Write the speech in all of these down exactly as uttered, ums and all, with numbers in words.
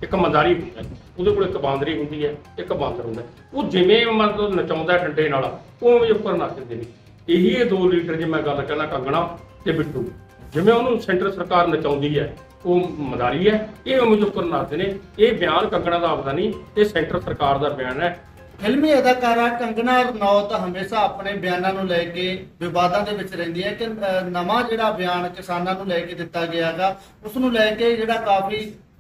एक मदारी ਹੁੰਦਾ ਉਹਦੇ ਕੋਲ ਇੱਕ ਬਾਂਦਰੀ ਹੁੰਦੀ ਹੈ, ਇੱਕ ਬਾਂਦਰ ਹੁੰਦਾ। ਉਹ ਜਿਵੇਂ ਮਤਲਬ ਨਚਾਉਂਦਾ ਡੰਡੇ ਨਾਲ ਉਵੇਂ ਉੱਪਰ ਨੱਚਦੇ ਨੇ। ਇਹੀ ਇਹ ਦੋ ਲੀਡਰ ਜੇ ਮੈਂ ਗੱਲ ਕਰਨਾ ਕੰਗਣਾ ਤੇ ਬਿੱਟੂ, ਜਿਵੇਂ ਉਹਨੂੰ ਸੈਂਟਰ ਸਰਕਾਰ ਨਚਾਉਂਦੀ ਹੈ ਉਹ ਮਦਾਰੀ ਹੈ, ਇਹ ਉਵੇਂ ਉੱਪਰ ਨੱਚਦੇ ਨੇ। ਇਹ ਬਿਆਨ ਕੰਗਣਾ ਦਾ ਆਪਦਾ ਨਹੀਂ, ਇਹ ਸੈਂਟਰ ਸਰਕਾਰ ਦਾ ਬਿਆਨ ਹੈ। ਫਿਲਮੀ ਅਦਾਕਾਰਾ ਕੰਗਨਾ ਰਣੌਤ ਹਮੇਸ਼ਾ ਆਪਣੇ ਬਿਆਨਾਂ ਨੂੰ ਲੈ ਕੇ ਵਿਵਾਦਾਂ ਦੇ ਵਿੱਚ ਰਹਿੰਦੀ ਹੈ ਕਿ ਨਵਾਂ ਜਿਹੜਾ ਬਿਆਨ ਕਿਸਾਨਾਂ ਨੂੰ ਲੈ ਕੇ ਦਿੱਤਾ ਗਿਆ ਹੈਗਾ ਉਸ ਨੂੰ ਲੈ ਕੇ ਜਿਹੜਾ ਕਾਫੀ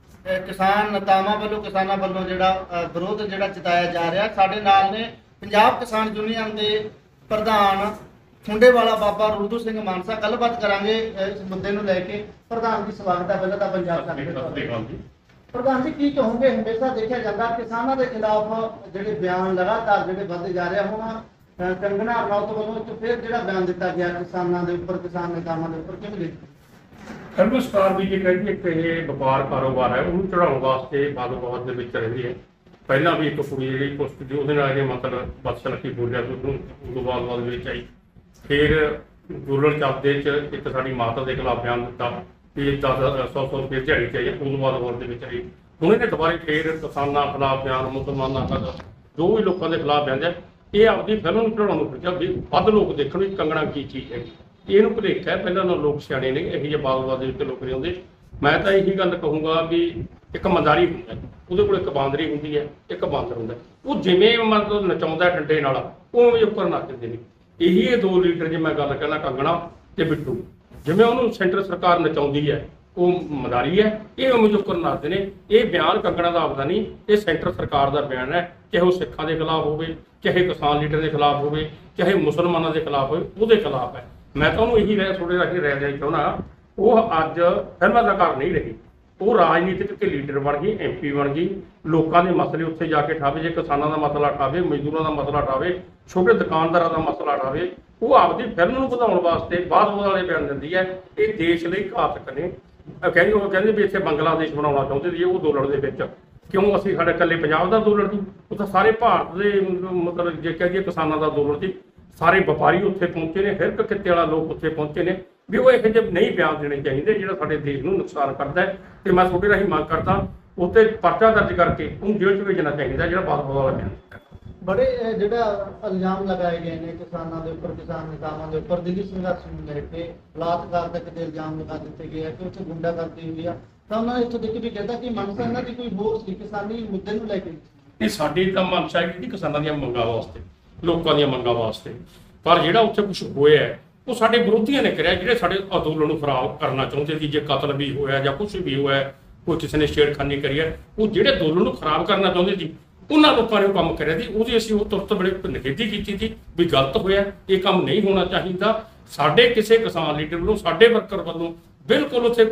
ਕਿਸਾਨ ਨੇਤਾਵਾਂ ਵੱਲੋਂ ਕਿਸਾਨਾਂ ਵੱਲੋਂ ਜਿਹੜਾ ਵਿਰੋਧ ਜਿਹੜਾ ਜਤਾਇਆ ਜਾ ਰਿਹਾ। ਸਾਡੇ ਨਾਲ ਨੇ ਪੰਜਾਬ ਕਿਸਾਨ ਯੂਨੀਅਨ ਦੇ ਪ੍ਰਧਾਨ ਖੁੰਡੇਵਾਲਾ ਬਾਬਾ ਰੁਲਦੂ ਸਿੰਘ ਮਾਨਸਾ। ਗੱਲਬਾਤ ਕਰਾਂਗੇ ਇਸ ਮੁੱਦੇ ਨੂੰ ਲੈ ਕੇ। ਪ੍ਰਧਾਨ ਜੀ ਸਵਾਗਤ ਹੈ ਪਹਿਲਾਂ ਤਾਂ ਪੰਜਾਬ ਸਰਕਾਰ। ਪ੍ਰਧਾਨ ਜੀ ਕੀ ਕਹੋਗੇ, ਹਮੇਸ਼ਾ ਦੇਖਿਆ ਜਾਂਦਾ ਕਿਸਾਨਾਂ ਦੇ ਖਿਲਾਫ ਜਿਹੜੇ ਬਿਆਨ ਲਗਾਤਾਰ ਜਿਹੜੇ ਵੱਧਦੇ ਜਾ ਰਹੇ, ਹੁਣ ਕੰਗਨਾ ਰਣੌਤ ਵੱਲੋਂ ਇੱਕ ਫਿਰ ਜਿਹੜਾ ਬਿਆਨ ਦਿੱਤਾ ਗਿਆ ਕਿਸਾਨਾਂ ਦੇ ਉੱਪਰ, ਕਿਸਾਨ ਨੇਤਾਵਾਂ ਦੇ ਉੱਪਰ, ਕਿਵੇਂ ਦੇਖਦੇ? ਫਿਲਮ ਸਟਾਰ ਵੀ ਜੇ ਕਹਿੰਦੀ ਕਿ ਇਹ ਵਪਾਰ ਕਾਰੋਬਾਰ ਹੈ, ਉਹਨੂੰ ਚੜਾਉਣ ਵਾਸਤੇ ਬਾਦਲਬਾਦ ਦੇ ਵਿੱਚ ਰਹਿੰਦੀ ਹੈ। ਪਹਿਲਾਂ ਵੀ ਇੱਕ ਕੁੜੀ ਜਿਹੜੀ ਪੁਸਤ ਦੀ ਉਹਦੇ ਨਾਲ ਇਹ ਮਤਲਬ ਬਦਸਲਕੀ ਬੋਲਿਆ ਸੀ, ਉਹਨੂੰ ਉਦੋਂ ਬਾਦਲਬਾਦ ਦੇ ਵਿੱਚ ਆਈ। ਫਿਰ ਗੁਰਲਰ ਚੱਲਦੇ ਚ ਇੱਕ ਸਾਡੀ ਮਾਤਾ ਦੇ ਖਿਲਾਫ ਬਿਆਨ ਦਿੱਤਾ ਕਿ ਦਸ ਸੌ ਸੌ ਰੁਪਏ ਦਿਹਾੜੀ ਚਾਹੀਏ, ਉਦੋਂ ਬਾਦਲਬਾਦ ਦੇ ਵਿੱਚ ਆਈ। ਹੁਣ ਇਹਨੇ ਦੁਬਾਰੇ ਫਿਰ ਕਿਸਾਨਾਂ ਖਿਲਾਫ ਬਿਆਨ, ਮੁਸਲਮਾਨਾਂ ਖਿਲਾਫ, ਜੋ ਵੀ ਲੋਕਾਂ ਦੇ ਖਿਲਾਫ ਬਿਆਨ ਹੈ, ਇਹ ਆਪਦੀ ਫਿਲਮ ਨੂੰ ਚੜਾਉਣ ਨੂੰ ਫਿਰਦਾ ਵੀ ਵੱਧ ਲੋਕ ਦੇਖਣ ਵੀ ਕੰਗਣਾ ਕੀ ਚੀਜ਼ ਹੈਗੀ। ਇਹਨੂੰ ਭੁਲੇਖਾ ਹੈ, ਪਹਿਲਾਂ ਨਾਲ ਲੋਕ ਸਿਆਣੇ ਨੇ, ਇਹੋ ਜਿਹੇ ਬਾਦਲਬਾਦ ਦੇ ਵਿੱਚ ਲੋਕ ਨਹੀਂ ਆਉਂਦੇ। ਮੈਂ ਤਾਂ ਇਹੀ ਗੱਲ ਕਹੂੰਗਾ ਵੀ ਇੱਕ ਮਦਾਰੀ ਹੁੰਦਾ, ਉਹਦੇ ਕੋਲ ਇੱਕ ਬਾਂਦਰੀ ਹੁੰਦੀ ਹੈ, ਇੱਕ ਬਾਂਦਰ ਹੁੰਦਾ। ਉਹ ਜਿਵੇਂ ਮਤਲਬ ਨਚਾਉਂਦਾ ਡੰਡੇ ਨਾਲ ਉਵੇਂ ਉੱਪਰ ਨੱਚਦੇ ਨੇ। ਇਹੀ ਇਹ ਦੋ ਲੀਡਰ ਜੇ ਮੈਂ ਗੱਲ ਕਰਨਾ ਕੰਗਣਾ ਤੇ ਬਿੱਟੂ, ਜਿਵੇਂ ਉਹਨੂੰ ਸੈਂਟਰ ਸਰਕਾਰ ਨਚਾਉਂਦੀ ਹੈ ਉਹ ਮਦਾਰੀ ਹੈ, ਇਹ ਉਵੇਂ ਉੱਪਰ ਨੱਚਦੇ ਨੇ। ਇਹ ਬਿਆਨ ਕੰਗਣਾ ਦਾ ਆਪਦਾ ਨਹੀਂ, ਇਹ ਸੈਂਟਰ ਸਰਕਾਰ ਦਾ ਬਿਆਨ ਹੈ। ਚਾਹੇ ਉਹ ਸਿੱਖਾਂ ਦੇ ਖਿਲਾਫ ਹੋਵੇ, ਚਾਹੇ ਕਿਸਾਨ ਲੀਡਰ ਦੇ ਖਿਲਾਫ ਹੋਵੇ, ਚਾਹੇ ਮੁਸਲਮਾਨਾਂ ਦੇ ਖਿਲਾਫ ਹੋਵੇ, ਉਹਦੇ ਖਿਲਾਫ ਹੈ। ਮੈਂ ਤਾਂ ਉਹਨੂੰ ਇਹੀ ਰਹਿ ਥੋੜੇ ਰਾਹੀਂ ਰਹਿ ਦੇਣਾ ਚਾਹੁੰਦਾ, ਉਹ ਅੱਜ ਫਿਲਮ ਅਦਾਕਾਰ ਨਹੀਂ ਰਹੀ, ਉਹ ਰਾਜਨੀਤਿਕ ਕੇ ਲੀਡਰ ਬਣ ਗਈ, ਐਮ ਪੀ ਬਣ ਗਈ। ਲੋਕਾਂ ਦੇ ਮਸਲੇ ਉੱਥੇ ਜਾ ਕੇ ਠਾਵੇ, ਜੇ ਕਿਸਾਨਾਂ ਦਾ ਮਸਲਾ ਠਾਵੇ, ਮਜ਼ਦੂਰਾਂ ਦਾ ਮਸਲਾ ਠਾਵੇ, ਛੋਟੇ ਦੁਕਾਨਦਾਰਾਂ ਦਾ ਮਸਲਾ ਠਾਵੇ। ਉਹ ਆਪਦੀ ਫਿਲਮ ਨੂੰ ਵਧਾਉਣ ਵਾਸਤੇ ਬਾਦਲਬਾਦ ਵਾਲੇ ਬਿਆਨ ਦਿੰਦੀ ਹੈ। ਇਹ ਦੇਸ਼ ਲਈ ਘਾਤਕ ਨੇ। ਕਹਿੰਦੇ ਉਹ ਕਹਿੰਦੇ ਵੀ ਇੱਥੇ ਬੰਗਲਾਦੇਸ਼ ਬਣਾਉਣਾ ਚਾਹੁੰਦੇ ਸੀ ਉਹ ਅੰਦੋਲਨ ਦੇ ਵਿੱਚ। ਕਿਉਂ ਅਸੀਂ ਸਾਡੇ ਇਕੱਲੇ ਪੰਜਾਬ ਦਾ ਅੰਦੋਲਨ ਸੀ? ਉਹ ਤਾਂ ਸਾਰੇ ਭਾਰਤ ਦੇ ਮਤਲਬ ਜੇ ਕਹਿ ਦਈਏ ਕਿਸਾਨਾਂ ਦਾ ਅੰਦੋਲਨ ਸੀ। ਸਾਰੇ ਵਪਾਰੀ ਉੱਥੇ ਪਹੁੰਚੇ ਨੇ, ਹਰ ਇੱਕ ਖਿੱਤੇ ਵਾਲਾ ਲੋਕ ਉੱਥੇ ਪਹੁੰਚੇ ਨੇ ਵੀ ਉਹ ਇਹੋ ਜਿਹੇ ਨਹੀਂ ਬਿਆਨ ਦੇਣੇ ਚਾਹੀਦੇ ਜਿਹੜਾ ਸਾਡੇ ਦੇਸ਼ ਨੂੰ ਨੁਕਸਾਨ ਕਰਦਾ ਹੈ। ਤੇ ਮੈਂ ਤੁਹਾਡੇ ਰਾਹੀਂ ਮੰਗ ਕਰਦਾ ਉੱਤੇ ਪਰਚਾ ਦਰਜ ਕਰਕੇ ਉਹਨੂੰ ਜੇਲ੍ਹ 'ਚ ਭੇਜਣਾ ਚਾਹੀਦਾ ਜਿਹੜਾ ਬਾਦਲਬਾਦ ਵਾਲਾ ਬਿਆਨ। ਬੜੇ ਜਿਹੜਾ ਇਲਜ਼ਾਮ ਲਗਾਏ ਗਏ ਨੇ ਕਿਸਾਨਾਂ ਦੇ ਉੱਪਰ, ਕਿਸਾਨ ਨੇਤਾਵਾਂ ਦੇ ਉੱਪਰ, ਦਿੱਲੀ ਸੰਘਰਸ਼ ਨੂੰ ਲੈ ਕੇ ਬਲਾਤਕਾਰ ਤੱਕ ਦੇ ਇਲਜ਼ਾਮ ਲਗਾ ਦਿੱਤੇ ਗਏ ਆ ਕਿ ਉੱਥੇ ਗੁੰਡਾਗਰਦੀ ਹੋਈ ਆ। ਤਾਂ ਉਹਨਾਂ ਨੇ ਇੱਥੋਂ ਦੇਖ ਵੀ ਕਹਿੰਦਾ ਕਿ ਮਨਸਾ ਇਹਨਾਂ ਦੀ ਕੋਈ ਹੋਰ ਸੀ ਕਿਸਾਨੀ ਮੁੱਦੇ ਨੂੰ ਲੈ ਕੇ। ਇਹ ਸਾਡੀ ਤਾਂ ਮਨਸ਼ਾ ਹੈ ਕਿ ਕਿਸਾਨਾਂ ਦੀਆਂ ਮੰਗਾਂ ਵਾਸਤੇ, ਲੋਕਾਂ ਦੀਆਂ ਮੰਗਾਂ ਵਾਸਤੇ। ਪਰ ਜਿਹੜਾ ਉੱਥੇ ਕੁਝ ਹੋਇਆ ਉਹ ਸਾਡੇ ਵਿਰੋਧੀਆਂ ਨੇ ਕਰਿਆ, ਜਿਹੜੇ ਸਾਡੇ ਅੰਦੋਲਨ ਨੂੰ ਖਰਾਬ ਕਰਨਾ ਚਾਹੁੰਦੇ ਸੀ। ਜੇ ਕਤਲ ਵੀ ਹੋਇਆ ਜਾਂ ਕੁਝ ਵੀ ਹੋਇਆ, ਕੋਈ ਕਿਸੇ ਨੇ ਛੇੜਖਾਨੀ ਕਰੀ ਹੈ, ਉਹ ਜਿਹੜੇ ਅੰਦੋਲਨ ਨੂੰ ਖਰਾਬ ਕਰਨਾ ਚਾਹੁੰਦੇ ਸੀ ਉਹਨਾਂ ਲੋਕਾਂ ਨੇ ਉਹ ਕੰਮ ਕਰਿਆ ਸੀ। ਉਹਦੀ ਅਸੀਂ ਉਹ ਤੁਰਤ ਬੜੇ ਨਿਖੇਧੀ ਕੀਤੀ ਸੀ ਵੀ ਗਲਤ ਹੋਇਆ, ਇਹ ਕੰਮ ਨਹੀਂ ਹੋਣਾ ਚਾਹੀਦਾ। ਸਾਡੇ ਕਿਸੇ ਕਿਸਾਨ ਲੀਡਰ ਵੱਲੋਂ, ਸਾਡੇ ਵਰਕਰ ਵੱਲੋਂ ਬਿਲਕੁਲ ਉੱਥੇ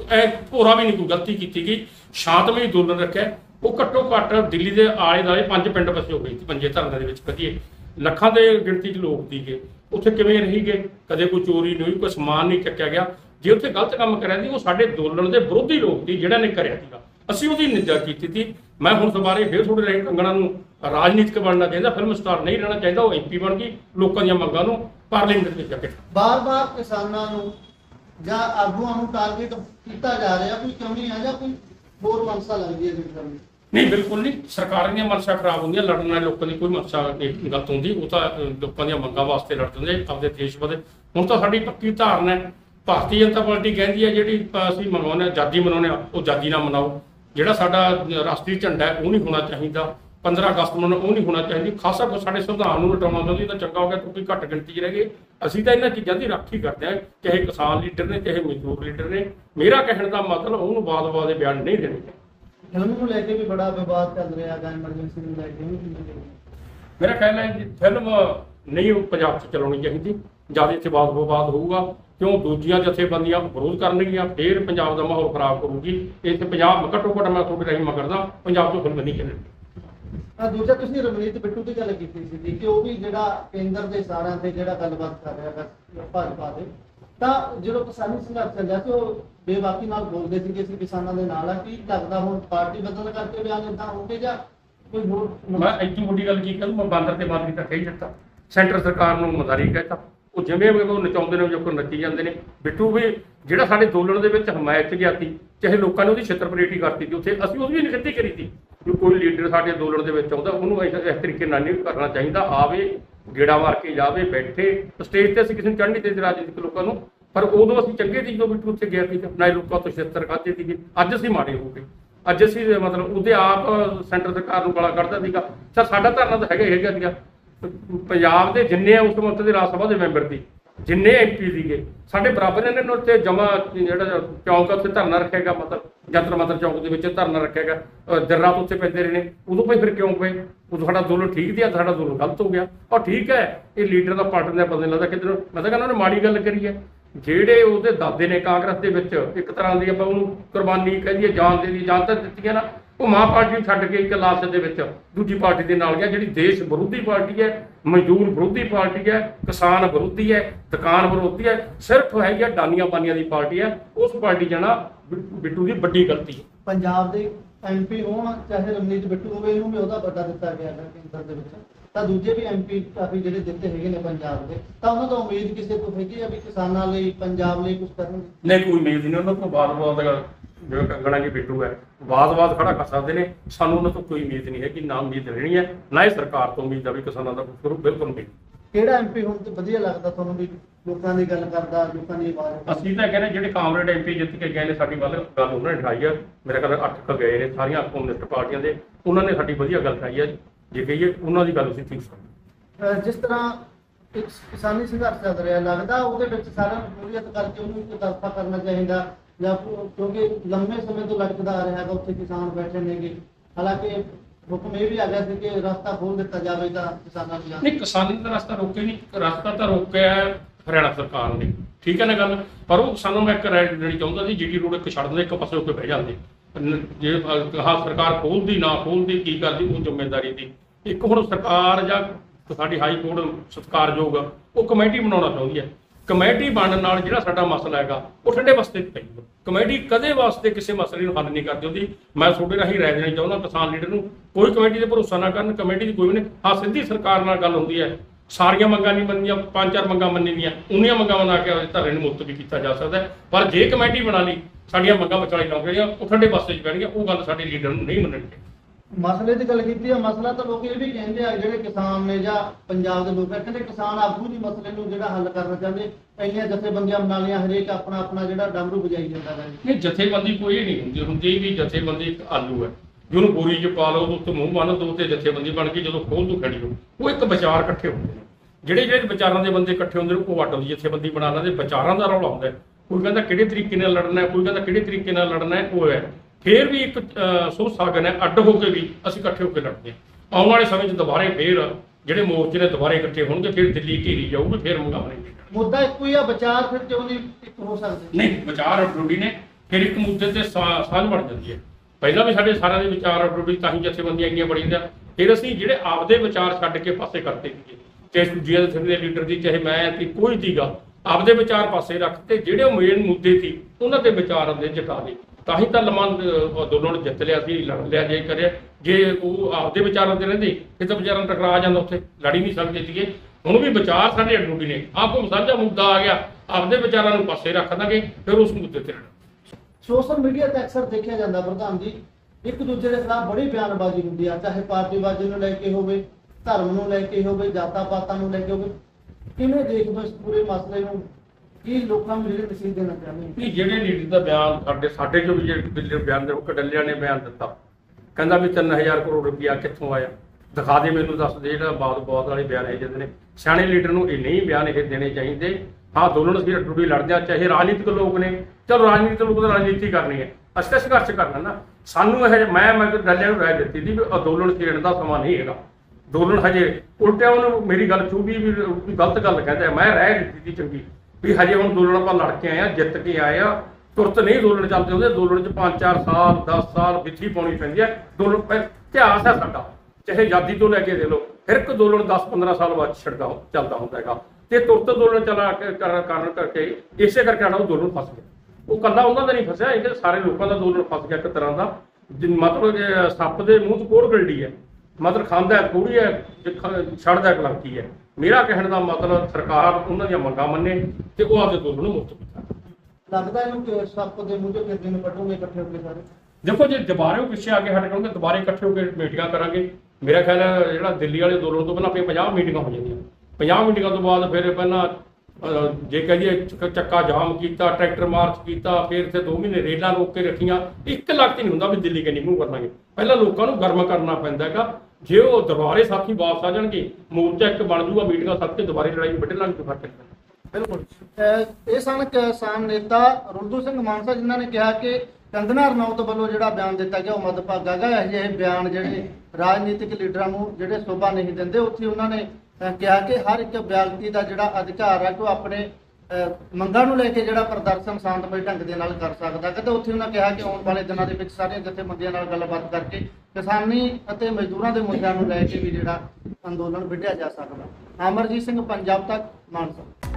ਭੋਰਾ ਵੀ ਨਹੀਂ ਕੋਈ ਗਲਤੀ ਕੀਤੀ ਗਈ। ਸ਼ਾਂਤਮਈ ਅੰਦੋਲਨ ਰੱਖਿਆ। ਉਹ ਘੱਟੋ ਘੱਟ ਦਿੱਲੀ ਦੇ ਆਲੇ ਦੁਆਲੇ ਪੰਜ ਪਿੰਡ ਵਸੇ ਹੋ ਗਏ ਸੀ, ਪੰਜੇ ਧਰਨਾਂ ਦੇ ਵਿੱਚ ਵਧੀਆ ਲੱਖਾਂ ਦੇ ਗਿਣਤੀ 'ਚ ਲੋਕ ਸੀਗੇ। ਉੱਥੇ ਕਿਵੇਂ ਰਹੀ ਗਏ? ਕਦੇ ਕੋਈ ਚੋਰੀ ਨਹੀਂ ਹੋਈ, ਕੋਈ ਸਮਾਨ ਨਹੀਂ ਚੱਕਿਆ ਗਿਆ। ਜੇ ਉੱਥੇ ਗਲਤ ਕੰਮ ਕਰਿਆ ਸੀ ਉਹ ਸਾਡੇ ਅੰਦੋਲਨ ਦੇ ਵਿਰੋਧੀ ਲੋਕ ਸੀ ਜਿਹੜਾ ਨੇ ਕਰਿਆ ਸੀਗਾ, ਅਸੀਂ ਉਹਦੀ ਨਿੰਦਾ ਕੀਤੀ ਸੀ। ਮੈਂ ਹੁਣ ਦੁਬਾਰੇ ਫਿਰ ਤੁਹਾਡੇ ਲਈ ਕੰਗਣਾ ਨੂੰ ਰਾਜਨੀਤਿਕ ਬਣਨਾ ਚਾਹੀਦਾ, ਫਿਲਮ ਸਟਾਰ ਨਹੀਂ ਰਹਿਣਾ ਚਾਹੀਦਾ। ਉਹ ਐਮ ਪੀ ਬਣ ਗਈ, ਲੋਕਾਂ ਦੀਆਂ ਮੰਗਾਂ ਨੂੰ ਪਾਰਲੀਮੈਂਟ ਵਿੱਚ ਜਾ ਕੇ ਬਾਰ-ਬਾਰ ਕਿਸਾਨਾਂ ਨੂੰ ਜਾਂ ਆਗੂਆਂ ਨੂੰ ਟਾਰਗੇਟ ਕੀਤਾ ਜਾ ਰਿਹਾ। ਕੋਈ ਕਮੀ ਹੈ ਜਾਂ ਕੋਈ ਹੋਰ ਮਨਸਾ ਲੱਗਦੀ ਹੈ ਜਿਹੜੀ? ਨਹੀਂ, ਬਿਲਕੁਲ ਨਹੀਂ। ਸਰਕਾਰਾਂ ਦੀਆਂ ਮਨਸ਼ਾ ਖਰਾਬ ਹੁੰਦੀਆਂ, ਲੜਨ ਨਾਲ ਲੋਕਾਂ ਦੀ ਕੋਈ ਮਨਸ਼ਾ ਗਲਤ ਹੁੰਦੀ। ਉਹ ਤਾਂ ਲੋਕਾਂ ਦੀਆਂ ਮੰਗਾਂ ਵਾਸਤੇ ਲੜਦੇ ਹੁੰਦੇ, ਆਪਦੇ ਦੇਸ਼ ਵਾਸਤੇ। ਹੁਣ ਤਾਂ ਸਾਡੀ ਪੱਕੀ ਧਾਰਨਾ ਹੈ, ਭਾਰਤੀ ਜਨਤਾ ਪਾਰਟੀ ਕਹਿੰਦੀ ਹੈ ਜਿਹੜੀ ਅਸੀਂ ਮਨਾਉਂਦੇ ਹਾਂ, ਆਜ਼ਾਦੀ ਮਨਾਉਂਦੇ ਹਾਂ, ਉਹ ਆਜ਼ਾਦੀ ਨਾਲ ਮਨਾਓ। ਜਿਹੜਾ ਸਾਡਾ ਰਾਸ਼ਟਰੀ ਝੰਡਾ ਹੈ ਉਹ ਨਹੀਂ ਹੋਣਾ ਚਾਹੀਦਾ। ਪੰਦਰਾਂ ਅਗਸਤ ਨੂੰ ਉਹ ਨਹੀਂ ਹੋਣਾ ਚਾਹੀਦੀ। ਖਾਸਾ ਕੁਛ ਸਾਡੇ ਸੰਵਿਧਾਨ ਨੂੰ ਲਟਾਉਣਾ ਚਾਹੁੰਦੀ ਤਾਂ ਚੰਗਾ ਹੋ ਗਿਆ, ਕਿਉਂਕਿ ਘੱਟ ਗਿਣਤੀ 'ਚ ਰਹਿ ਗਏ। ਅਸੀਂ ਤਾਂ ਇਹਨਾਂ ਚੀਜ਼ਾਂ ਦੀ ਰਾਖੀ ਕਰਦੇ ਹਾਂ, ਚਾਹੇ ਕਿਸਾਨ ਲੀਡਰ ਨੇ, ਚਾਹੇ ਮਜ਼ਦੂਰ ਲੀਡਰ ਨੇ। ਮੇਰਾ ਕਹਿਣ ਦਾ ਮਤਲਬ ਉਹਨੂੰ ਬਾਦਲਬਾਦ ਦੇ ਬਿਆਨ ਨਹੀਂ ਦੇਣੇ ਚਾਹੀਦੇ। ਫਿਲਮ ਨੂੰ ਲੈ ਕੇ ਵੀ ਬੜਾ ਵਿਵਾਦ ਚੱਲ ਰਿਹਾ ਹੈ, ਐਮਰਜੈਂਸੀ ਨੂੰ ਲੈ ਕੇ। ਮੇਰਾ ਖਿਆਲ ਹੈ ਕਿ ਫਿਲਮ ਨਹੀਂ ਪੰਜਾਬ 'ਚ ਚਲਾਉਣੀ ਚਾਹੀਦੀ। ਜ਼ਿਆਦਾ ਇੱਥੇ ਵਾਦ ਵਿਵਾਦ ਹੋਊਗਾ, ਕਿਉਂ ਦੂਜੀਆਂ ਜਥੇਬੰਦੀਆਂ ਵਿਰੋਧ ਕਰਨਗੀਆਂ, ਫਿਰ ਪੰਜਾਬ ਦਾ ਮਾਹੌਲ ਖਰਾਬ ਕਰੂਗੀ। ਇੱਥੇ ਪੰਜਾਬ ਘੱਟੋ ਘੱਟ ਮੈਂ ਤੁਹਾਡੇ ਰਾਹੀਂ ਕਰਦਾ ਪੰਜਾਬ 'ਚੋਂ ਫਿਲਮ ਨਹੀਂ ਚੱਲਣੀ। ਦੂਜਾ ਤੁਸੀਂ ਰਵਨੀਤ ਬਿੱਟੂ ਦੀ ਗੱਲ ਕੀਤੀ ਸੀ ਕਿ ਉਹ ਵੀ ਜਿਹੜਾ ਕੇਂਦਰ ਦੇ ਸਾਰਿਆਂ ਤੇ ਜਿਹੜਾ ਗੱਲਬਾਤ ਕਰ ਰਿਹਾ ਹੈ ਭਾਜਪਾ ਦੇ, ਤਾਂ ਜਦੋਂ ਕਿਸਾਨੀ ਸੰਘਰਸ਼ ਚੱਲਿਆ ਸੀ ਉਹ ਬੇਬਾਕੀ ਨਾਲ ਬੋਲਦੇ ਸੀ ਕਿ ਅਸੀਂ ਕਿਸਾਨਾਂ ਦੇ ਨਾਲ ਆ। ਕੀ ਲੱਗਦਾ ਹੁਣ ਪਾਰਟੀ ਬਦਲਣ ਕਰਕੇ ਬਿਆਨ ਇੱਦਾਂ ਹੋਊਗੇ ਜਾਂ ਕੋਈ ਹੋਰ? ਮੈਂ ਇੱਥੋਂ ਵੱਡੀ ਗੱਲ ਕੀ ਕਹੂੰ, ਮੈਂ ਬਾਂਦਰ ਤੇ ਬਾਂਦਰੀ ਤਾਂ ਕਹੀ ਦਿੱਤਾ, ਸੈਂਟਰ ਸਰਕਾਰ ਨੂੰ ਮਦਾਰੀ ਕਹਿਤਾ। ਉਹ ਜਿਵੇਂ ਉਹ ਨਚਾਉਂਦੇ ਨੇ ਜੋ ਨੱਚੀ ਜਾਂਦੇ ਨੇ। ਬਿੱਟੂ ਵੀ ਜਿਹੜਾ ਸਾਡੇ ਅੰਦੋਲਨ ਦੇ ਵਿੱਚ ਹਮਾਇਤ 'ਚ ਗਿਆ ਸੀ, ਚਾਹੇ ਲੋਕਾਂ ਨੇ ਉਹਦੀ ਛਿੱਤਰਪਰੇਟੀ ਕਰਤੀ ਸੀ ਉੱਥੇ, ਅਸੀਂ ਉਹਦੀ ਵੀ ਨਿਖੇਧੀ ਕਰੀ ਸੀ ਵੀ ਕੋਈ ਲੀਡਰ ਸਾਡੇ ਅੰਦੋਲਨ ਦੇ ਵਿੱਚ ਆਉਂਦਾ ਉਹਨੂੰ ਇਸ ਇਸ ਤਰੀਕੇ ਨਾਲ ਨਹੀਂ ਕਰਨਾ ਚਾਹੀਦਾ, ਆਵੇ ਗੇੜਾ ਮਾਰ ਕੇ ਜਾਵੇ, ਬੈਠੇ ਸਟੇਜ ਤੇ ਅਸੀਂ ਕਿਸੇ ਨੂੰ ਚੜ੍ਹ ਨਹੀਂ ਦਿੰਦੇ ਰਾਜਨੀਤਿਕ ਲੋਕਾਂ ਨੂੰ, ਪਰ ਉਦੋਂ ਅਸੀਂ ਚੰਗੇ ਸੀ ਜਦੋਂ ਬਿੱਟੂ ਉੱਥੇ ਗਿਆ ਸੀਗਾ, ਨਾ ਲੋਕਾਂ ਤੋਂ ਛਿੱਤਰ ਖਾਧੇ ਸੀਗੇ। ਅੱਜ ਅਸੀਂ ਮਾੜੇ ਹੋ ਗਏ, ਅੱਜ ਅਸੀਂ ਮਤਲਬ ਉਹਦੇ ਆਪ ਸੈਂਟਰ ਸਰਕਾਰ ਨੂੰ ਗਾਲਾਂ ਕੱਢਦਾ ਸੀਗਾ। ਸਰ ਸਾਡਾ ਧਰਨਾ ਤਾਂ ਹੈਗਾ ਹੀ ਹੈਗਾ ਸੀਗਾ, ਪੰਜਾਬ ਦੇ ਜਿੰਨੇ ਉਸ ਵਕਤ ਦੇ ਰਾਜ ਸਭਾ ਦੇ ਮੈਂਬਰ ਸੀ, ਜਿੰਨੇ ਐਮ ਪੀ ਸੀਗੇ ਸਾਡੇ ਬਰਾਬਰ ਇਹਨਾਂ ਨੇ ਉੱਥੇ ਜਮਾ ਜਿਹੜਾ ਚੌਂਕ ਉੱਥੇ ਧਰਨਾ ਰੱਖਿਆਗਾ, ਮਤਲਬ ਜੰਤਰ ਮੰਤਰ ਚੌਂਕ ਦੇ ਵਿੱਚ ਧਰਨਾ ਰੱਖਿਆਗਾ, ਦਿਨ ਰਾਤ ਉੱਥੇ ਪੈਂਦੇ ਰਹੇ ਨੇ। ਉਦੋਂ ਭਾਈ ਫਿਰ ਕਿਉਂ ਪਏ? ਉਦੋਂ ਸਾਡਾ ਅੰਦੋਲਨ ਠੀਕ ਸੀ, ਸਾਡਾ ਅੰਦੋਲਨ ਗਲਤ ਹੋ ਗਿਆ। ਔਰ ਠੀਕ ਹੈ ਇਹ ਲੀਡਰ ਦਾ ਪਾਰਟੀ ਦਾ ਪਤਾ ਨਹੀਂ ਲੱਗਦਾ ਕਿੱਧਰ, ਮੈਂ ਤਾਂ ਕਹਿੰਦਾ ਉਹਨੇ ਮਾੜੀ ਗੱਲ ਕਰੀ ਹੈ। ਜਿਹੜੇ ਉਹਦੇ ਦਾਦੇ ਨੇ ਕਾਂਗਰਸ ਦੇ ਵਿੱਚ ਇੱਕ ਤਰ੍ਹਾਂ ਦੀ ਆਪਾਂ ਉਹਨੂੰ ਕੁਰਬਾਨੀ ਕਹਿ ਦਈਏ, ਜਾਨ ਦੇ ਦੀ ਜਾਨ ਤਾਂ ਦਿੱਤੀ ਹੈ ਨਾ, ਉਹ ਮਾਂ ਪਾਰਟੀ ਨੂੰ ਛੱਡ ਕੇ ਇੱਕ ਲਾਸਟ ਦੇ ਵਿੱਚ ਦੂਜੀ ਪਾਰਟੀ ਦੇ ਨਾਲ ਗਿਆ, ਜਿਹੜੀ ਦੇਸ਼ ਵਿਰੋਧੀ ਪਾਰਟੀ ਹੈ, ਮਜ਼ਦੂਰ ਵਿਰੋਧੀ ਪਾਰਟੀ ਹੈ, ਕਿਸਾਨ ਵਿਰੋਧੀ ਹੈ, ਦੁਕਾਨ ਵਿਰੋਧੀ ਹੈ, ਸਿਰਫ ਹੈਗੀ ਆ ਡਾਨੀਆਂ ਬਾਨੀਆਂ ਦੀ ਪਾਰਟੀ ਹੈ। ਉਸ ਪਾਰਟੀ ਜਾਣਾ ਬਿੱਟੂ ਦੀ ਵੱਡੀ ਗਲਤੀ ਹੈ। ਪੰਜਾਬ ਦੇ ਐਮਪੀ ਹੋਣ ਚਾਹੇ ਰਮਨੀਤ ਬਿੱਟੂ ਹੋਵੇ, ਇਹਨੂੰ ਵੀ ਉਹਦਾ ਵੱਡਾ ਦਿੱਤਾ ਗਿਆ ਹੈ ਕੇਂਦਰ ਦੇ ਵਿੱਚ, ਤਾਂ ਦੂਜੇ ਵੀ ਐਮਪੀ ਕਾਫੀ ਜਿਹੜੇ ਦਿੱਤੇ ਹੈਗੇ ਨੇ ਪੰਜਾਬ ਦੇ, ਤਾਂ ਉਹਨਾਂ ਤੋਂ ਉਮੀਦ ਕਿਸੇ ਤੋਂ ਹੈਗੀ ਆ ਵੀ ਕਿਸਾਨਾਂ ਲਈ ਪੰਜਾਬ ਲਈ ਕੁਝ ਕਰਨਗੇ? ਨਹੀਂ, ਕੋਈ ਉਮੀਦ ਨਹੀਂ ਉਹਨਾਂ ਤੋਂ। ਬਾਦ ਬਾਦ ਜਿਵੇਂ ਕੰਗਣਾ ਜੀ ਬਿੱਟੂ ਹੈ, ਬਾਦ-ਬਾਦ ਖੜਾ ਕਰ ਸਕਦੇ ਨੇ, ਸਾਨੂੰ ਉਹਨਾਂ ਤੋਂ ਕੋਈ ਉਮੀਦ ਨਹੀਂ ਹੈ ਕਿ ਨਾ ਉਮੀਦ ਰਹਿਣੀ ਹੈ, ਨਾ ਹੀ ਸਰਕਾਰ ਤੋਂ ਉਮੀਦ ਆ ਵੀ ਕਿਸਾਨਾਂ ਦਾ ਕੁਝ ਕਰੂ, ਬਿਲਕੁਲ ਨਹੀਂ। ਕਿਹੜਾ ਐਮਪੀ ਹੁਣ ਤੇ ਵਧੀਆ ਲੱਗਦਾ ਤੁਹਾਨੂੰ ਵੀ ਲੋਕਾਂ ਦੀ ਗੱਲ ਕਰਦਾ, ਲੋਕਾਂ ਦੀ ਆਵਾਜ਼? ਅਸੀਂ ਤਾਂ ਕਹਿੰਦੇ ਜਿਹੜੇ ਕਾਮਰੇਡ ਐਮਪੀ ਜਿੱਤ ਕੇ ਗਏ ਨੇ, ਸਾਡੀ ਵੱਲ ਗੱਲ ਉਹਨਾਂ ਨੇ ਉਠਾਈ ਹੈ। ਮੇਰੇ ਖਿਆਲ ਅੱਠ ਕ ਗਏ ਨੇ ਸਾਰੀਆਂ ਕਮਿਊਨਿਸਟ ਪਾਰਟੀਆਂ ਦੇ, ਉਹਨਾਂ ਨੇ ਸਾਡੀ ਵਧੀਆ ਗੱਲ ਉਠਾਈ ਹੈ। ਜੇ ਕਹੀਏ ਉਹਨਾਂ ਦੀ ਗੱਲ ਅਸੀਂ ਠੀਕ ਸਮਝਦੇ। ਜਿਸ ਤਰ੍ਹਾਂ ਇੱਕ ਕਿਸਾਨੀ ਸੰਘਰਸ਼ ਚੱਲ ਰਿਹਾ, ਲੱਗਦਾ ਉਹਦੇ ਵਿੱਚ ਸਾਰਿਆਂ ਨੂੰ ਸ਼ਮੂਲੀਅਤ ਕਰਕੇ ਉਹਨੂੰ ਇੱਕ ਤਰਫਾ ਕਰਨਾ ਚਾਹੀਦਾ, ਜਾਂ ਕਿਉਂਕਿ ਲੰਮੇ ਸਮੇਂ ਤੋਂ ਲਟਕਦਾ ਆ ਰਿਹਾ ਹੈਗਾ, ਉੱਥੇ ਕਿਸਾਨ ਬੈਠੇ ਨੇਗੇ, ਹਾਲਾਂਕਿ ਹੁਕਮ ਇਹ ਵੀ ਆ ਗਿਆ ਸੀ ਕਿ ਰਸਤਾ ਖੋਲ ਦਿੱਤਾ ਜਾਵੇ ਤਾਂ ਕਿਸਾਨਾਂ ਨੂੰ ਨਹੀਂ, ਕਿਸਾਨਾਂ ਦਾ ਰਸਤਾ ਰੋਕੇ ਨਹੀਂ, ਰਸਤਾ ਤਾਂ ਰੋਕਿਆ ਹਰਿਆਣਾ ਸਰਕਾਰ ਨੇ, ਠੀਕ ਹੈ ਨਾ ਗੱਲ, ਪਰ ਉਹ ਸਾਨੂੰ ਮੈਂ ਇੱਕ ਰਾਏ ਦੇਣੀ ਚਾਹੁੰਦਾ ਸੀ, ਜੀਟੀ ਰੋਡ ਇੱਕ ਛੱਡ ਦਿੰਦੇ, ਇੱਕ ਪਾਸੇ ਹੋ ਕੇ ਬਹਿ ਜਾਂਦੇ। ਜੇ ਹਾਂ ਸਰਕਾਰ ਖੋਲਦੀ ਨਾ ਖੋਲਦੀ ਕੀ ਕਰਦੀ ਉਹ ਜ਼ਿੰਮੇਵਾਰੀ ਦੀ। ਇੱਕ ਹੁਣ ਸਰਕਾਰ ਜਾਂ ਸਾਡੀ ਹਾਈ ਕੋਰਟ ਸਤਿਕਾਰਯੋਗ ਉਹ ਕਮੇਟੀ ਬਣਾਉਣਾ ਚਾਹੁੰਦੀ ਹੈ, ਕਮੇਟੀ ਬਣਨ ਨਾਲ ਜਿਹੜਾ ਸਾਡਾ ਮਸਲਾ ਹੈਗਾ ਉਹ ਠੰਡੇ ਵਾਸਤੇ ਪਈ। ਕਮੇਟੀ ਕਦੇ ਵਾਸਤੇ ਕਿਸੇ ਮਸਲੇ ਨੂੰ ਹੱਲ ਨਹੀਂ ਕਰਦੀ ਹੁੰਦੀ। ਮੈਂ ਤੁਹਾਡੇ ਰਾਹੀਂ ਰਾਏ ਦੇਣੀ ਚਾਹੁੰਦਾ ਕਿਸਾਨ ਲੀਡਰ ਨੂੰ, ਕੋਈ ਕਮੇਟੀ ਤੇ ਭਰੋਸਾ ਨਾ ਕਰਨ, ਕਮੇਟੀ ਦੀ ਕੋਈ ਵੀ ਨਹੀਂ। ਹਾਂ ਸਿੱਧੀ ਸਰਕਾਰ ਨਾਲ ਗੱਲ ਹੁੰਦੀ ਹੈ, ਸਾਰੀਆਂ ਮੰਗਾਂ ਨਹੀਂ ਮੰਨੀਆਂ, ਪੰਜ ਚਾਰ ਮੰਗਾਂ ਮੰਨੀ ਦੀਆਂ, ਉਨੀਆਂ ਮੰਗਾਂ ਬਣਾ ਕੇ ਧਰਨੇ ਨੂੰ ਮੁਲਤਵੀ ਕੀਤਾ ਜਾ ਸਕਦਾ। ਪਰ ਜੇ ਕਮੇਟੀ ਬਣਾ ਲਈ ਸਾਡੀਆਂ ਮੰਗਾਂ ਵਿਚਾਲੇ ਲਾਉ ਜਿਹੜੀਆਂ ਉਹ ਠੰਡੇ ਵਾਸਤੇ 'ਚ ਪੈਣਗੀਆਂ, ਉਹ ਗੱਲ ਸਾਡੇ ਲੀਡਰ ਨੂੰ ਨਹੀਂ ਮੰਨਣੀ। ਮਸਲੇ ਦੀ ਗੱਲ ਕੀਤੀ ਆ, ਮਸਲਾ ਤਾਂ ਲੋਕ ਇਹ ਵੀ ਕਹਿੰਦੇ ਆ ਜਿਹੜੇ ਕਿਸਾਨ ਨੇ ਜਾਂ ਪੰਜਾਬ ਦੇ ਲੋਕ ਆ, ਕਹਿੰਦੇ ਕਿਸਾਨ ਆਗੂ ਨਹੀਂ ਮਸਲੇ ਨੂੰ ਜਿਹੜਾ ਹੱਲ ਕਰਨਾ ਚਾਹੁੰਦੇ, ਇੰਨੀਆਂ ਜਥੇਬੰਦੀਆਂ ਬਣਾ ਲਈਆਂ, ਹਰੇਕ ਆਪਣਾ ਆਪਣਾ ਜਿਹੜਾ ਡਮਰੂ ਵਜਾਈ ਜਾਂਦਾ ਹੈ। ਨਹੀਂ, ਜਥੇਬੰਦੀ ਕੋਈ ਨਹੀਂ ਹੁੰਦੀ, ਹੁੰਦੀ ਵੀ ਜਥੇਬੰਦੀ ਇੱਕ ਆਲੂ ਹੈ, ਜਿਹਨੂੰ ਬੋਰੀ 'ਚ ਪਾ ਲਓ, ਉੱਤੇ ਮੂੰਹ ਬੰਨ ਦੋ ਤੇ ਜਥੇਬੰਦੀ ਬਣ ਕੇ ਜਦੋਂ ਖੋਲ ਦੋ ਖੜੀ ਹੋ, ਉਹ ਇੱਕ ਵਿਚਾਰ ਇਕੱਠੇ ਹੁੰਦੇ ਨੇ। ਜਿਹੜੇ ਜਿਹੜੇ ਵਿਚਾਰਾਂ ਦੇ ਬੰਦੇ ਇਕੱਠੇ ਹੁੰਦੇ ਨੇ ਉਹ ਵੱਡ ਦੀ ਜਥੇਬੰਦੀ ਬਣਾ ਲੈਂਦੇ। ਵਿਚਾਰਾਂ ਦਾ ਰੌਲਾ ਹੁੰਦਾ, ਕੋਈ ਕਹਿੰਦਾ ਕਿਹੜੇ ਤਰੀਕੇ ਨਾਲ ਲੜਨਾ ਹੈ, ਕੋਈ ਕਹਿੰਦਾ ਕਿਹੜੇ ਤਰੀਕੇ ਨਾਲ ਲੜਨਾ ਹੈ, ਉਹ ਹੈ। ਫੇਰ ਵੀ ਇੱਕ ਸੋਚ ਸਾਗਨ ਹੈ, ਅੱਡ ਹੋ ਕੇ ਵੀ ਅਸੀਂ ਇਕੱਠੇ ਹੋ ਕੇ ਲੜਦੇ ਹਾਂ। ਆਉਣ ਵਾਲੇ ਸਮੇਂ 'ਚ ਦੁਬਾਰੇ ਫੇਰ ਜਿਹੜੇ ਮੋਰਚੇ ਨੇ ਦੁਬਾਰੇ ਇਕੱਠੇ ਹੋਣਗੇ, ਫਿਰ ਦਿੱਲੀ ਘੇਰੀ ਜਾਊਗੀ, ਫਿਰ ਮੰਗਾਵਣਗੇ। ਮੁੱਦਾ ਇੱਕੋ ਹੀ ਆ, ਵਿਚਾਰ ਫਿਰ ਕਿਉਂ ਨਹੀਂ ਇੱਕ ਹੋ ਸਕਦੇ? ਨਹੀਂ, ਵਿਚਾਰ ਅਡੋਡੀ ਨੇ ਫਿਰ ਇੱਕ ਮੁੱਦੇ ਤੇ ਸਾਂਝ ਬਣ ਜਾਂਦੀ ਹੈ। ਪਹਿਲਾਂ ਵੀ ਸਾਡੇ ਸਾਰਿਆਂ ਦੇ ਵਿਚਾਰ ਅਡੋਡੀ, ਤਾਂ ਹੀ ਜਥੇਬੰਦੀਆਂ ਇੰਨੀਆਂ ਬੜੀਆਂ। ਫਿਰ ਅਸੀਂ ਜਿਹੜੇ ਆਪਦੇ ਵਿਚਾਰ ਛੱਡ ਕੇ ਪਾਸੇ ਕਰਤੇ ਸੀਗੇ, ਚਾਹੇ ਦੂਜੀਆਂ ਦੇ ਲੀਡਰ ਦੀ, ਚਾਹੇ ਮੈਂ ਸੀ, ਕੋਈ ਸੀਗਾ, ਆਪਦੇ ਵਿਚਾਰ ਪਾਸੇ ਰੱਖਤੇ, ਜਿਹੜੇ ਉਹ ਮੇਨ ਮੁੱਦੇ ਸੀ ਉਹਨਾਂ ਦੇ ਵਿਚਾਰ ਆਉਂਦੇ ਜਟਾ ਲਏ, ਤਾਂ ਹੀ ਤਾਂ ਲਮਨ ਅੰਦੋਲਨ ਜਿੱਤ ਲਿਆ ਸੀ, ਲੜ ਲਿਆ। ਜੇ ਕਰਿਆ ਜੇ ਉਹ ਆਪਦੇ ਵਿਚਾਰਾਂ ਤੇ ਰਹਿੰਦੇ ਫਿਰ ਤਾਂ ਵਿਚਾਰਾਂ ਟਕਰਾ ਜਾਂਦਾ, ਉੱਥੇ ਲੜ ਹੀ ਨਹੀਂ ਸਕਦੇ ਸੀਗੇ। ਹੁਣ ਵੀ ਵਿਚਾਰ ਸਾਡੇ ਅਡੋਡੀ ਨੇ, ਆਹ ਕੋਈ ਸਾਂਝਾ ਮੁੱਦਾ ਆ ਗਿਆ, ਆਪਦੇ ਵਿਚਾਰਾਂ ਨੂੰ ਪਾਸੇ ਰੱਖ ਦਾਂਗੇ, ਫਿਰ ਉਸ ਮੁੱਦੇ ਤੇ ਰਹਿਣਾ। ਸੋਸ਼ਲ ਮੀਡੀਆ ਤੇ ਅਕਸਰ ਦੇਖਿਆ ਜਾਂਦਾ ਪ੍ਰਧਾਨ ਜੀ, ਇੱਕ ਦੂਜੇ ਦੇ ਖਿਲਾਫ ਬੜੀ ਬਿਆਨਬਾਜ਼ੀ ਹੁੰਦੀ ਆ, ਚਾਹੇ ਪਾਰਟੀਬਾਜ਼ੀ ਨੂੰ ਲੈ ਕੇ ਹੋਵੇ, ਧਰਮ ਨੂੰ ਲੈ ਕੇ ਹੋਵੇ, ਜਾਤਾਂ ਪਾਤਾਂ ਨੂੰ ਲੈ ਕੇ ਹੋਵੇ। ਕਿਵੇਂ ਦੇਖਦੇ ਇਸ ਪੂਰੇ ਮਸਲੇ ਨੂੰ? ਕੀ ਲੋਕਾਂ ਨੂੰ ਜਿਹੜੇ ਮੈਸੇਜ ਦੇਣਾ ਚਾਹੁੰਦੇ ਨਹੀਂ, ਜਿਹੜੇ ਲੀਡਰ ਦਾ ਬਿਆਨ ਸਾਡੇ ਸਾਡੇ ਚੋਂ ਵੀ ਜਿਹੜੇ ਲੀਡਰ ਬਿਆਨ ਦੇ ਉਹ ਕਡੱਲਿਆਂ ਨੇ ਬਿਆਨ ਦਿੱਤਾ, ਕਹਿੰਦਾ ਵੀ ਤਿੰਨ ਹਜ਼ਾਰ ਕਰੋੜ ਰੁਪਇਆ ਕਿੱਥੋਂ ਆਇਆ, ਦਿਖਾ ਦੇ ਮੈਨੂੰ, ਦੱਸ ਦੇ। ਜਿਹੜਾ ਬਾਤ ਬਹੁਤ ਵਾਲੇ ਬਿਆਨ ਇਹ ਜਾਂਦੇ ਨੇ, ਸਿਆਣੇ ਲੀਡਰ ਨੂੰ ਇਹ ਨਹੀਂ ਬਿਆਨ ਇਹ ਦੇਣੇ ਚਾਹੀਦੇ। ਹਾਂ ਅੰਦੋਲਨ ਅਸੀਂ ਅਡੋਡੀ ਲੜਦੇ ਹਾਂ, ਚਾਹੇ ਰਾਜਨੀਤਿਕ ਲੋਕ ਨੇ, ਚਲੋ ਰਾਜਨੀਤਿਕ ਲੋਕ ਤਾਂ ਰਾਜਨੀਤੀ ਕਰਨੀ ਹੈ, ਅਸੀਂ ਤਾਂ ਸੰਘਰਸ਼ ਕਰਨਾ ਨਾ। ਸਾਨੂੰ ਇਹ ਮੈਂ ਮੈਂ ਡੱਲਿਆਂ ਨੂੰ ਰਾਏ ਦਿੱਤੀ ਸੀ ਵੀ ਅੰਦੋਲਨ ਛੇੜਨ ਦਾ ਸਮਾਂ ਨਹੀਂ ਹੈਗਾ, ਅੰਦੋਲਨ ਹਜੇ ਉਲਟਿਆ ਉਹਨੂੰ ਮੇਰੀ ਗੱਲ ਚੁਭੀ ਵੀ ਗਲਤ ਗੱਲ ਕਹਿੰਦਾ। ਮੈਂ ਰਾਏ ਦਿੱਤੀ ਸੀ ਚੰਗੀ ਵੀ ਹਜੇ ਹੁਣ ਅੰਦੋਲਨ ਆਪਾਂ ਲੜ ਕੇ ਆਏ ਆ, ਜਿੱਤ ਕੇ ਆਏ ਆ, ਤੁਰਤ ਨਹੀਂ ਅੰਦੋਲਨ ਚੱਲਦੇ ਹੁੰਦੇ। ਅੰਦੋਲਨ 'ਚ ਪੰਜ ਚਾਰ ਸਾਲ ਦਸ ਸਾਲ ਵਿੱਥੀ ਪਾਉਣੀ ਪੈਂਦੀ ਹੈ। ਅੰਦੋਲਨ ਇਤਿਹਾਸ ਹੈ ਸਾਡਾ, ਚਾਹੇ ਆਜ਼ਾਦੀ ਤੋਂ ਲੈ ਕੇ ਦੇ ਲਓ, ਫਿਰ ਇੱਕ ਅੰਦੋਲਨ ਦਸ ਪੰਦਰਾਂ ਸਾਲ ਬਾਅਦ ਛਿੜਦਾ ਚੱਲਦਾ ਹੁੰਦਾ ਹੈਗਾ। ਤੇ ਤੁਰਤ ਅੰਦੋਲਨ ਚਲਾ ਕੇ ਕਾਰਨ ਕਰਕੇ ਇਸੇ ਕਰਕੇ ਸਾਡਾ ਅੰਦੋਲਨ ਫਸ ਗਿਆ। ਉਹ ਕੱਲਾ ਉਹਨਾਂ ਦਾ ਨਹੀਂ ਫਸਿਆ, ਇਹ ਸਾਰੇ ਲੋਕਾਂ ਦਾ ਅੰਦੋਲਨ ਫਸ ਗਿਆ ਇੱਕ ਤਰ੍ਹਾਂ ਦਾ। ਮਤਲਬ ਸੱਪ ਦੇ ਮੂੰਹ 'ਚ ਕੋੜ ਗਲਡੀ ਹੈ, ਮਤਲਬ ਖਾਂਦਾ ਥੋੜੀ ਹੈ, ਛੱਡਦਾ ਕਲੰਕੀ ਹੈ। ਮੇਰਾ ਕਹਿਣ ਦਾ ਮਤਲਬ ਸਰਕਾਰ ਉਹਨਾਂ ਦੀਆਂ ਮੰਗਾਂ ਮੰਨੇ ਤੇ ਉਹ ਆਪਦੇ ਅੰਦੋਲਨ ਨੂੰ ਮੁਕਤ ਕੀਤਾ। ਲੱਗਦਾ ਇਹਨੂੰ ਕਿ ਸੱਪ ਦੇ ਮੂੰਹ ਚੋਂ ਕਿਸ ਦਿਨ ਕੱਢੋਗੇ ਇਕੱਠੇ ਹੋ ਕੇ ਸਾਰੇ? ਦੇਖੋ ਜੇ ਦੁਬਾਰੇ ਪਿੱਛੇ ਆ ਕੇ ਹਟ ਕਰੋਗੇ ਦੁਬਾਰੇ ਇਕੱਠੇ ਹੋ ਕੇ ਮੀਟਿੰਗਾਂ ਕਰਾਂਗੇ। ਮੇਰਾ ਖਿਆਲ ਹੈ ਜਿਹੜਾ ਦਿੱਲੀ ਵਾਲੇ ਅੰਦੋਲਨ ਤੋਂ ਪਹਿਲਾਂ ਆਪਣੀਆਂ ਪੰਜਾਹ ਮੀਟਿੰਗਾਂ ਹੋ ਜਾਂਦੀਆਂ, ਪੰਜਾਹ ਮੀਟਿੰਗਾਂ ਤੋਂ ਬਾਅਦ ਫਿਰ ਪਹਿਲਾਂ ਅਹ, ਜੇ ਕਹੀਏ ਚੱਕ- ਚੱਕਾ ਜਾਮ ਕੀਤਾ, ਟਰੈਕਟਰ ਮਾਰਚ ਕੀਤਾ, ਫਿਰ ਇੱਥੇ ਦੋ ਮਹੀਨੇ ਰੇਲਾਂ ਰੋਕ ਕੇ ਰੱਖੀਆਂ। ਇੱਕ ਲੱਖ ਨਹੀਂ ਹੁੰਦਾ ਵੀ ਦਿੱਲੀ ਕਿੰਨੀ ਮੂੰਹ ਕਰ ਲਾਂਗੇ, ਪਹਿਲਾਂ ਲੋਕਾਂ ਨੂੰ ਗਰਮ ਕਰਨਾ ਪੈਂਦਾ ਹੈਗਾ। ਜੇ ਉਹ ਦੁਬਾਰੇ ਸਾਥੀ ਵਾਪਸ ਆ ਜਾਣਗੇ, ਮੋਰਚਾ ਇੱਕ ਬਣ ਜੂਗਾ, ਮੀਟਿੰਗਾਂ ਸੱਦ ਕੇ ਦੁਬਾਰੇ ਲੜਾਈ ਵੱਢ ਲਾਂਗੇ ਕੋਈ ਫਰਕ ਨਹੀਂ। ਬਿਲਕੁਲ। ਅਹ ਇਹ ਸਨ ਕਿਸਾਨ ਨੇਤਾ ਰੁੱਦੂ ਸਿੰਘ ਮਾਨਸਾ, ਜਿਨ੍ਹਾਂ ਨੇ ਕਿਹਾ ਕਿ ਕੰਗਨਾ ਰਣੌਤ ਵੱਲੋਂ ਜਿਹੜਾ ਬਿਆਨ ਦਿੱਤਾ ਗਿਆ ਉਹ ਮੱਦਭਾਗਾ ਗਾ। ਇਹੋ ਜਿਹੇ ਬਿਆਨ ਜਿਹੜੇ ਰਾਜਨੀਤਿਕ ਲੀਡਰਾਂ ਨੂੰ ਜਿਹੜੇ ਸ਼ੋਭਾ ਨਹੀਂ ਦਿੰਦੇ। ਉੱਥੇ ਉਹਨਾਂ ਨੇ ਅਹ ਕਿਹਾ ਕਿ ਹਰ ਇੱਕ ਵਿਅਕਤੀ ਦਾ ਜਿਹੜਾ ਅਧਿਕਾਰ ਹੈ ਕਿ ਉਹ ਆਪਣੇ ਅਹ ਮੰਗਾਂ ਨੂੰ ਲੈ ਕੇ ਜਿਹੜਾ ਪ੍ਰਦਰਸ਼ਨ ਸ਼ਾਂਤਮਈ ਢੰਗ ਦੇ ਨਾਲ ਕਰ ਸਕਦਾ ਹੈ। ਤੇ ਉੱਥੇ ਉਹਨਾਂ ਕਿਹਾ ਕਿ ਆਉਣ ਵਾਲੇ ਦਿਨਾਂ ਦੇ ਵਿੱਚ ਸਾਰੀਆਂ ਜਥੇਬੰਦੀਆਂ ਨਾਲ ਗੱਲਬਾਤ ਕਰਕੇ ਕਿਸਾਨੀ ਅਤੇ ਮਜ਼ਦੂਰਾਂ ਦੇ ਮੁੱਦਿਆਂ ਨੂੰ ਲੈ ਕੇ ਵੀ ਜਿਹੜਾ ਅੰਦੋਲਨ ਵਿੱਢਿਆ ਜਾ ਸਕਦਾ। ਅਮਰਜੀਤ ਸਿੰਘ, ਪੰਜਾਬ ਤੱਕ, ਮਾਨਸਾ।